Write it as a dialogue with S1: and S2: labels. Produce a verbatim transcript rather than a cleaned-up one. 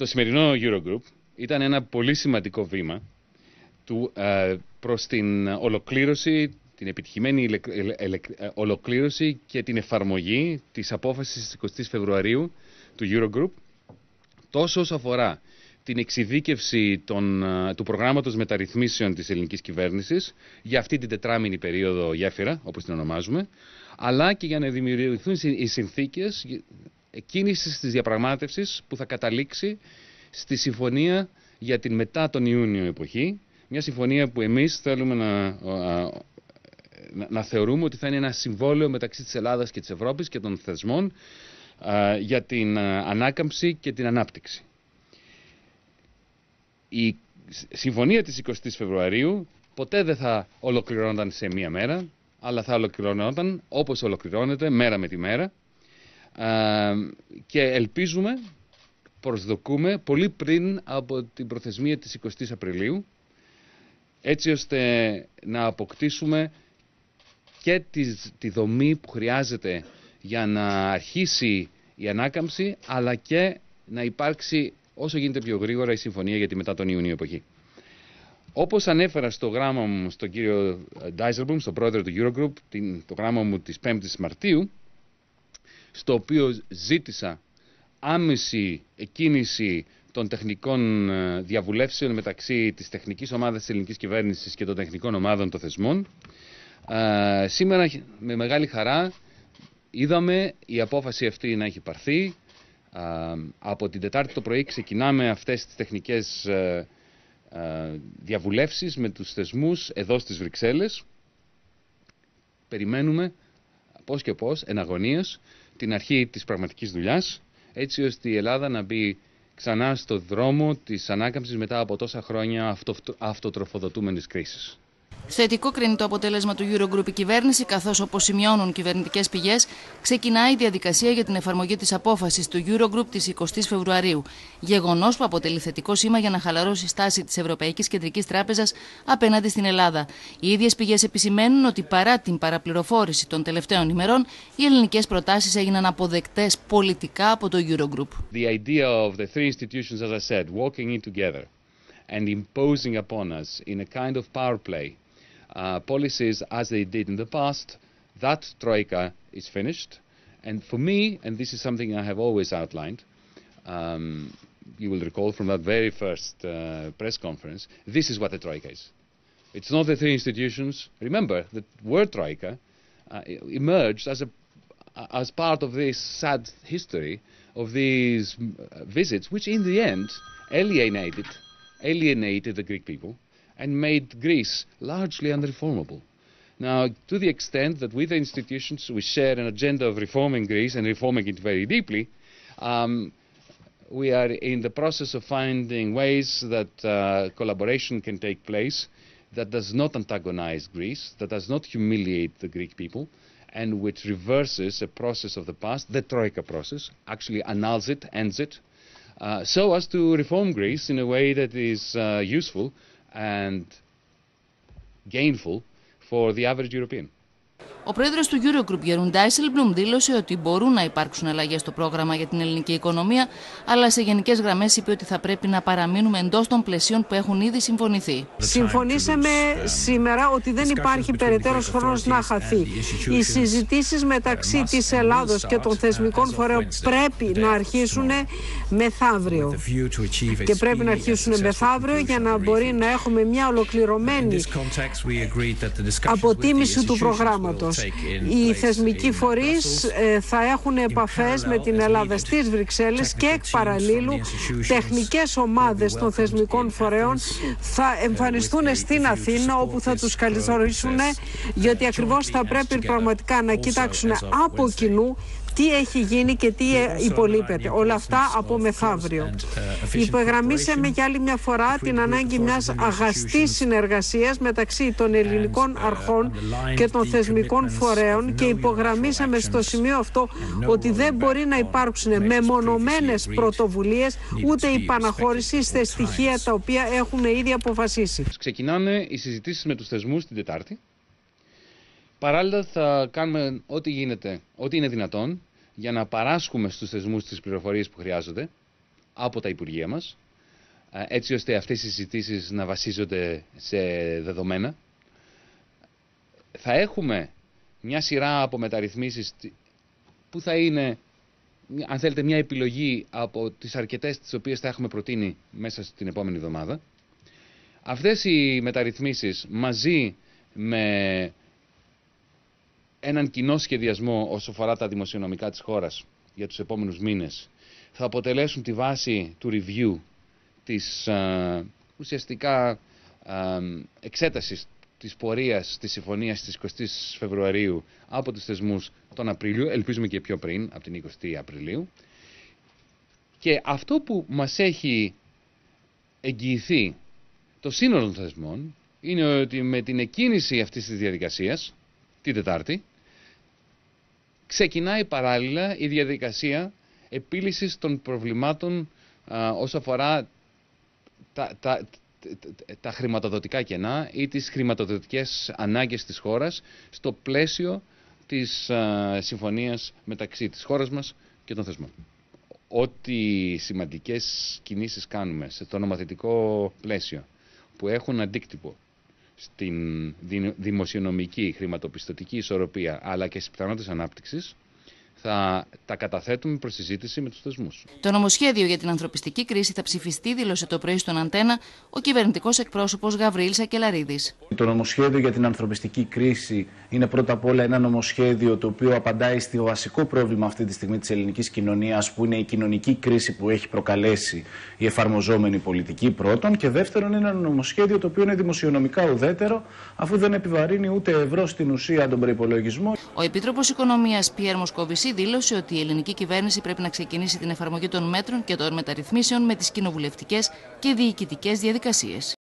S1: Το σημερινό Eurogroup ήταν ένα πολύ σημαντικό βήμα του, ε, προς την ολοκλήρωση, την επιτυχημένη ελε, ελε, ελε, ολοκλήρωση και την εφαρμογή της απόφασης της εικοστής Φεβρουαρίου του Eurogroup, τόσο όσο αφορά την εξειδίκευση των, του προγράμματος μεταρρυθμίσεων της ελληνικής κυβέρνησης για αυτή την τετράμηνη περίοδο γέφυρα, όπως την ονομάζουμε, αλλά και για να δημιουργηθούν οι συνθήκες κίνησης της διαπραγμάτευσης που θα καταλήξει στη συμφωνία για την μετά τον Ιούνιο εποχή, μια συμφωνία που εμείς θέλουμε να, να, να θεωρούμε ότι θα είναι ένα συμβόλαιο μεταξύ της Ελλάδας και της Ευρώπης και των θεσμών α, για την α, ανάκαμψη και την ανάπτυξη. Η συμφωνία της εικοστής Φεβρουαρίου ποτέ δεν θα ολοκληρώνονταν σε μία μέρα, αλλά θα ολοκληρώνονταν όπως ολοκληρώνεται μέρα με τη μέρα, α, και ελπίζουμε, προσδοκούμε πολύ πριν από την προθεσμία της εικοστής Απριλίου, έτσι ώστε να αποκτήσουμε και τη, τη δομή που χρειάζεται για να αρχίσει η ανάκαμψη, αλλά και να υπάρξει όσο γίνεται πιο γρήγορα η συμφωνία για τη μετά τον Ιούνιο εποχή. Όπως ανέφερα στο γράμμα μου στον κύριο Dijsselbloem, στον πρόεδρο του Eurogroup, την, το γράμμα μου της πέμπτης Μαρτίου, στο οποίο ζήτησα άμεση εκκίνηση των τεχνικών διαβουλεύσεων μεταξύ της τεχνικής ομάδας της ελληνικής κυβέρνησης και των τεχνικών ομάδων των θεσμών. Ε, σήμερα με μεγάλη χαρά είδαμε η απόφαση αυτή να έχει πάρθει. Ε, από την Τετάρτη το πρωί ξεκινάμε αυτές τις τεχνικές ε, ε, διαβουλεύσεις με τους θεσμούς εδώ στις Βρυξέλλες. Περιμένουμε πώς και πώς, εν αγωνίας, την αρχή της πραγματικής δουλειάς, έτσι ώστε η Ελλάδα να μπει ξανά στο δρόμο της ανάκαμψης μετά από τόσα χρόνια αυτο, αυτοτροφοδοτούμενης κρίσης.
S2: Θετικό κρίνει το αποτέλεσμα του Eurogroup η κυβέρνηση, καθώς, όπως σημειώνουν κυβερνητικές πηγές, ξεκινάει η διαδικασία για την εφαρμογή της απόφασης του Eurogroup της εικοστής Φεβρουαρίου. Γεγονός που αποτελεί θετικό σήμα για να χαλαρώσει η στάση της Ευρωπαϊκής Κεντρικής Τράπεζας απέναντι στην Ελλάδα. Οι ίδιες πηγές επισημαίνουν ότι παρά την παραπληροφόρηση των τελευταίων ημερών, οι ελληνικές προτάσεις έγιναν αποδεκτές πολιτικά από το Eurogroup.
S1: The idea of the three institutions, as I said, walking in together and imposing upon us in a kind of power play Uh, policies as they did in the past, that troika is finished. And for me, and this is something I have always outlined, um, you will recall from that very first uh, press conference, this is what the troika is. It's not the three institutions. Remember, the word troika uh, emerged as, a, as part of this sad history of these visits, which in the end alienated, alienated the Greek people and made Greece largely unreformable. Now, to the extent that with the institutions we share an agenda of reforming Greece and reforming it very deeply, um, we are in the process of finding ways that uh, collaboration can take place that does not antagonize Greece, that does not humiliate the Greek people, and which reverses a process of the past, the Troika process, actually annuls it, ends it, uh, so as to reform Greece in a way that is uh, useful and gainful for the average European.
S2: Ο πρόεδρος του Eurogroup, Jeroen Dijsselbloem, δήλωσε ότι μπορούν να υπάρξουν αλλαγές στο πρόγραμμα για την ελληνική οικονομία, αλλά σε γενικές γραμμές είπε ότι θα πρέπει να παραμείνουμε εντός των πλαισίων που έχουν ήδη συμφωνηθεί.
S3: Συμφωνήσαμε σήμερα ότι δεν υπάρχει περαιτέρω χρόνος να χαθεί. Οι συζητήσεις μεταξύ της Ελλάδος και των θεσμικών φορέων πρέπει να αρχίσουν μεθαύριο. Και πρέπει να αρχίσουν μεθαύριο για να μπορεί να έχουμε μια ολοκληρωμένη αποτίμηση του προγράμματος. Οι θεσμικοί φορείς ε, θα έχουν επαφές με την Ελλάδα στις Βρυξέλλες και εκ παραλλήλου τεχνικές ομάδες των θεσμικών φορέων θα εμφανιστούν στην Αθήνα, όπου θα τους καλωσορίσουν, γιατί ακριβώς θα πρέπει πραγματικά να κοιτάξουν από κοινού τι έχει γίνει και τι υπολείπεται. Όλα αυτά από μεθαύριο. Υπογραμμίσαμε για άλλη μια φορά την ανάγκη μιας αγαστής συνεργασίας μεταξύ των ελληνικών αρχών και των θεσμικών φορέων και υπογραμμίσαμε στο σημείο αυτό ότι δεν μπορεί να υπάρξουν μεμονωμένες πρωτοβουλίες ούτε υπαναχώρηση σε στοιχεία τα οποία έχουν ήδη αποφασίσει.
S1: Ξεκινάνε οι συζητήσεις με τους θεσμούς την Τετάρτη. Παράλληλα θα κάνουμε ό,τι γίνεται, ό,τι είναι δυνατόν για να παράσχουμε στους θεσμούς τις πληροφορίες που χρειάζονται από τα Υπουργεία μας, έτσι ώστε αυτές οι συζητήσεις να βασίζονται σε δεδομένα. Θα έχουμε μια σειρά από μεταρρυθμίσεις που θα είναι, αν θέλετε, μια επιλογή από τις αρκετές τις οποίες θα έχουμε προτείνει μέσα στην επόμενη εβδομάδα. Αυτές οι μεταρρυθμίσεις μαζί με έναν κοινό σχεδιασμό όσο αφορά τα δημοσιονομικά της χώρας για τους επόμενους μήνες θα αποτελέσουν τη βάση του review της α, ουσιαστικά α, εξέτασης της πορείας της συμφωνίας της εικοστής Φεβρουαρίου από τους θεσμούς τον Απρίλιο, ελπίζουμε και πιο πριν, από την εικοστή Απριλίου. Και αυτό που μας έχει εγγυηθεί το σύνολο των θεσμών είναι ότι με την εκκίνηση αυτής της διαδικασίας, την Τετάρτη, ξεκινάει παράλληλα η διαδικασία επίλυσης των προβλημάτων α, όσο αφορά τα, τα, τα, τα χρηματοδοτικά κενά ή τις χρηματοδοτικές ανάγκες της χώρας στο πλαίσιο της α, συμφωνίας μεταξύ της χώρας μας και των θεσμών. Ό,τι σημαντικές κινήσεις κάνουμε σε το νομοθετικό πλαίσιο που έχουν αντίκτυπο στην δημοσιονομική, χρηματοπιστωτική ισορροπία αλλά και στις πιθανότητες ανάπτυξης, θα τα καταθέτουμε προς συζήτηση με τους θεσμούς.
S2: Το νομοσχέδιο για την ανθρωπιστική κρίση θα ψηφιστεί, δήλωσε το πρωί στον Αντένα ο κυβερνητικός εκπρόσωπος Γαβριήλ Σακελαρίδης.
S4: Το νομοσχέδιο για την ανθρωπιστική κρίση είναι πρώτα απ' όλα ένα νομοσχέδιο το οποίο απαντάει στο βασικό πρόβλημα αυτή τη στιγμή της ελληνικής κοινωνίας, που είναι η κοινωνική κρίση που έχει προκαλέσει η εφαρμοζόμενη πολιτική πρώτον, και δεύτερον είναι ένα νομοσχέδιο το οποίο είναι δημοσιονομικά ουδέτερο, αφού δεν επιβαρύνει ούτε ευρώ στην ουσία τον προϋπολογισμό.
S2: Ο Επίτροπος Οικονομίας Πιέρ Μοσκοβισή δήλωσε ότι η ελληνική κυβέρνηση πρέπει να ξεκινήσει την εφαρμογή των μέτρων και των μεταρρυθμίσεων με τις κοινοβουλευτικές και διοικητικές διαδικασίες.